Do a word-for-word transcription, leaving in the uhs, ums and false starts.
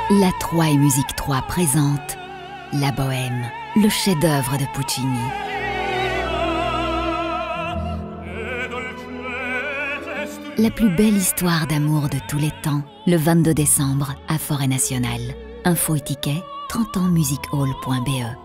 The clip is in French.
La trois et Musique trois présente La Bohème, le chef-d'œuvre de Puccini. La plus belle histoire d'amour de tous les temps, le vingt-deux décembre à Forêt Nationale. Info et tickets, trente ans music hall point b e.